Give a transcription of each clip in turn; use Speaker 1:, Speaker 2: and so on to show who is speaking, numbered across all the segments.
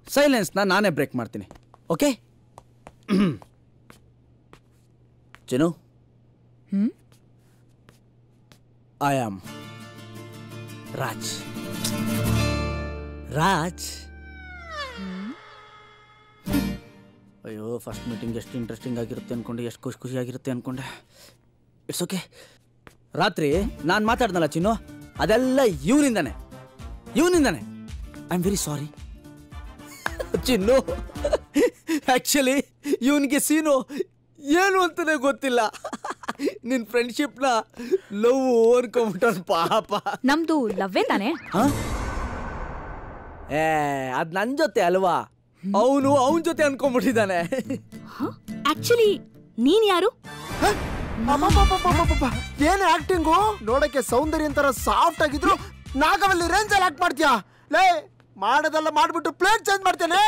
Speaker 1: ಸೈಲೆನ್ಸ್ನ ನಾನೇ ಬ್ರೇಕ್ ಮಾಡ್ತೀನಿ. Okay Chinnu, I am Raj. Raj. ಅಯ್ಯೋ, ಫಸ್ಟ್ ಮೀಟಿಂಗ್ ಎಷ್ಟು ಇಂಟ್ರೆಸ್ಟಿಂಗ್ ಆಗಿರುತ್ತೆ ಅಂದ್ಕೊಂಡೆ, ಎಷ್ಟು ಖುಷಿಯಾಗಿರುತ್ತೆ ಅಂದ್ಕೊಂಡೆ. It's okay. ರಾತ್ರಿ ನಾನು ಮಾತಾಡ್ದಲ್ಲ ಚಿನ್ನು, ಅದೆಲ್ಲ ಇವನಿಂದಾನೆ. I am very sorry Chinnu. Actually ಇವನಿಗೆ ಸೀನು ಏನು ಅಂತಲೇ ಗೊತ್ತಿಲ್ಲ. ನಿನ್ನ ಫ್ರೆಂಡ್ಶಿಪ್ನ ಲವ್ ಅನ್ಕೊಂಬಿಟ್ಟವನು ಪಾಪ.
Speaker 2: ನಮ್ದು ಲವ್ವೇ ತಾನೆ?
Speaker 1: ಅದು ನನ್ನ ಜೊತೆ ಅಲ್ವಾ, ಅವನು ಅವನ ಜೊತೆ ಅನ್ಕೊಂಡ್ಬಿಟ್ಟಿದ್ದಾನೆ.
Speaker 2: ಆಕ್ಚುಲಿ ನೀನ್ ಯಾರು?
Speaker 3: ಏನ್ ಆಕ್ಟಿಂಗು ನೋಡಕ್ಕೆ ಸೌಂದರ್ಯ ತರ ಸಾಫ್ಟ್ ಆಗಿದ್ರು ನಾಗವಲ್ಲಿ ರೇಂಜಲ್ಲಿ ಆಕ್ಟ್ ಮಾಡ್ತೀಯಾ? ಲೇ ಮಾಡೋದೆಲ್ಲ ಮಾಡ್ಬಿಟ್ಟು ಪ್ಲೇಟ್ ಚೇಂಜ್ ಮಾಡ್ತೇನೆ.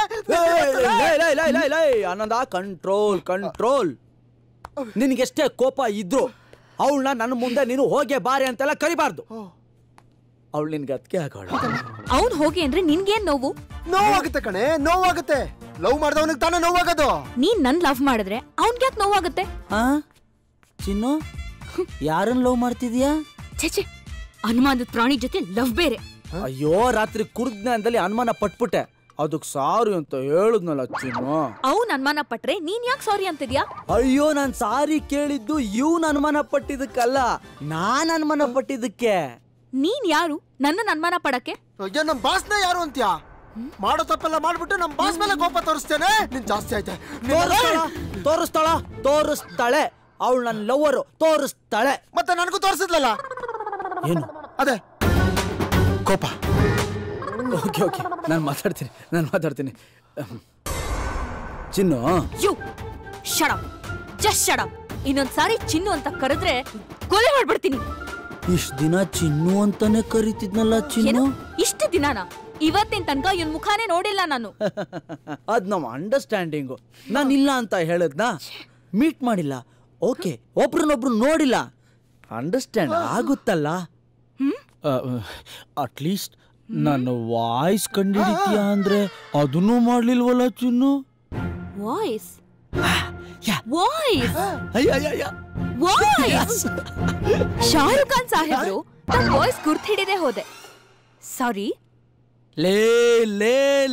Speaker 1: ಆನಂದ, ಕಂಟ್ರೋಲ್. ನಿನಗೆಷ್ಟೇ ಕೋಪ ಇದ್ರು ಅವಳನ್ನ ನನ್ನ ಮುಂದೆ ನೀನು ಹೋಗಿ ಬಾರೆ ಅಂತೆಲ್ಲ ಕರಿಬಾರ್ದು. ಅವಳು ನಿನ್ಗೆ ಅದಕ್ಕೆ ಆಗೋಳ.
Speaker 2: ಅವ್ನು ಹೋಗಿ ಅಂದ್ರೆ ನಿನ್ಗೇನ್ ನೋವು?
Speaker 3: ನೋವಾಗುತ್ತೆ ಕಣೆ, ನೋವಾಗುತ್ತೆ. ಲವ್ ಮಾಡ್ದವನಿಗೆ ತಾನೇ ನೋವಾಗೋದು.
Speaker 2: ನೀನ್ ನನ್ ಲವ್ ಮಾಡಿದ್ರೆ ಅವ್ನ್ಗೆ ಯಾಕೆ ನೋವಾಗುತ್ತೆ?
Speaker 1: ಚಿನ್ನು, ಯಾರನ್ನ ಲವ್ ಮಾಡ್ತಿದ್ಯಾ?
Speaker 2: ಛೆ, ಅನುಮಾನದ ಪ್ರಾಣಿ ಜೊತೆ ಲವ್ ಬೇರೆ.
Speaker 1: ಅಯ್ಯೋ, ರಾತ್ರಿ ಕುರ್ಜ್ಞಾನದಲ್ಲಿ ಅನುಮಾನ ಪಟ್ಬಿಟ್ಟೆ, ಅದಕ್ಕೆ ಸಾರಿ ಅಂತ ಹೇಳುದ್ನಲ್ಲ ಚಿನ್ನು.
Speaker 2: ಅವ್ನ್ ಅನುಮಾನ ಪಟ್ರೆ ನೀನ್ ಯಾಕೆ ಸಾರಿ ಅಂತಿದ್ಯಾ?
Speaker 1: ಅಯ್ಯೋ, ನಾನ್ ಸಾರಿ ಕೇಳಿದ್ದು ಇವ್ನ ಅನುಮಾನ ಪಟ್ಟಿದ್ದಕ್ಕಲ್ಲ, ನಾನ್ ಅನುಮಾನ ಪಟ್ಟಿದ್ದಕ್ಕೆ.
Speaker 2: ನೀನ್ ಯಾರು ನನ್ನ ಅನುಮಾನ ಪಡಕ್ಕೆ?
Speaker 3: ಅಯ್ಯೋ, ನಮ್ ಬಾಸ್ನ ಯಾರು ಅಂತ್ಯಾ? ಮಾಡೋ ತಪ್ಪೆಲ್ಲ ಮಾಡ್ಬಿಟ್ಟು ನಮ್ ಬಾಸ್ ಮೇಲೆ ಕೋಪ ತೋರಿಸ್ತೇನೆ. ನಿನ್ ಜಾಸ್ತಿ ಆಯ್ತೆ.
Speaker 1: ತೋರಿಸ್ತಾಳೆ ಅವಳು ನನ್ನ ಲವ್ವರು, ತೋರಿಸ್ತಾಳೆ.
Speaker 3: ಮತ್ತೆ ನನಗೂ ತೋರಿಸಿದ್ಲಲ್ಲ,
Speaker 1: ಏನು
Speaker 3: ಅದೇ ಕೋಪ.
Speaker 1: ಓಕೆ ನಾನು ಮಾತಾಡ್ತೀನಿ. Chinnu,
Speaker 2: you shut up, just shut up. ಇನ್ನೊಂದ್ಸಾರಿ ಚಿನ್ನು ಅಂತ ಕರೆದ್ರೆ ಕೊಲೆ ಮಾಡ್ಬಿಡ್ತೀನಿ.
Speaker 1: ಇಷ್ಟ ದಿನ ಚಿನ್ನು ಅಂತಾನೆ ಕರೀತಿದ್ನಲ್ಲ ಚಿನ್ನು.
Speaker 2: ಇಷ್ಟು ದಿನಾನ? ಇವತ್ತಿನ ತನಕ ಇವನ್ ಮುಖಾನೇ ನೋಡಿಲ್ಲ ನಾನು.
Speaker 1: ಅದ್ ನಮ್ಮ ಅಂಡರ್ಸ್ಟ್ಯಾಂಡಿಂಗು. ನಾನು ಇಲ್ಲ ಅಂತ ಹೇಳದ್ನ, ಮೀಟ್ ಮಾಡಿಲ್ಲ, ಓಕೆ, ಒಬ್ರನ್ನೊಬ್ರು ನೋಡಿಲ್ಲ, ಅಂಡರ್ಸ್ಟ್ಯಾಂಡ್ ಆಗುತ್ತಲ್ಲ. ಅಟ್ಲೀಸ್ಟ್ ನನ್ನ ವಾಯ್ಸ್ ಕಂಡಿಡಿತೀಯ ಅಂದ್ರೆ ಅದನ್ನೂ ಮಾಡ್ಲಿಲ್ವಲ್ಲ ಚಿನ್ನು.
Speaker 2: ವಾಯ್ಸ್? ಶಾರುಖ್ ಖಾನ್ ಸಾಹೇಬ್ರು ತಮ್ಮ ವಾಯ್ಸ್ ಗುರ್ತು ಹಿಡಿದೇ ಹೋದೆ. ಸಾರಿ.
Speaker 1: ಲೇ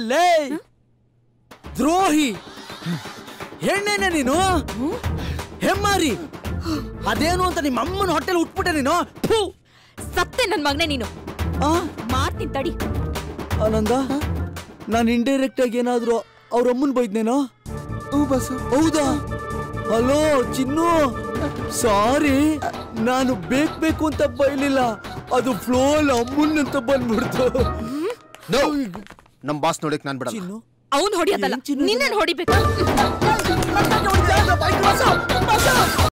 Speaker 1: ದ್ರೋಹಿ ಹೆಣ್ಣೇನೆ ನೀನು, ಹೆಮ್ಮಾರಿ. ಅದೇನು ಅಂತ ನಿಮ್ಮ ಅಮ್ಮನ ಹೊಟ್ಟೆಲ್ ಉಟ್ಬಿಟ್ಟೆ ನೀನು.
Speaker 2: ಸತ್ತೆ ನನ್ ಮಗನೇ ನೀನು. ಮಾಡ್ತೀನಿ ತಡಿ.
Speaker 1: ಆನಂದ, ನಾನು ಇಂಡೈರೆಕ್ಟ್ ಆಗಿ ಏನಾದ್ರು ಅವ್ರ ಅಮ್ಮನ್ ಬೈದ್ನೇನೋ? ಹೌದಾ? ಹಲೋ ಚಿನ್ನು, ಸಾರಿ, ನಾನು ಬೇಕು ಅಂತ ಬೈಲಿಲ್ಲ, ಅದು ಫ್ಲೋ ಅಮ್ಮನ್ ಅಂತ ಬಂದ್ಬಿಡ್ತು.
Speaker 3: ನಮ್ ಬಾಸ್ ನೋಡಕ್ ನಾನ್ ಬಿಡ.
Speaker 1: ಚಿನ್ನು,
Speaker 2: ಅವ್ನು ಹೊಡಿಯೋದಲ್ಲ, ನಿನ್ನ ಹೊಡಿಬೇಕು.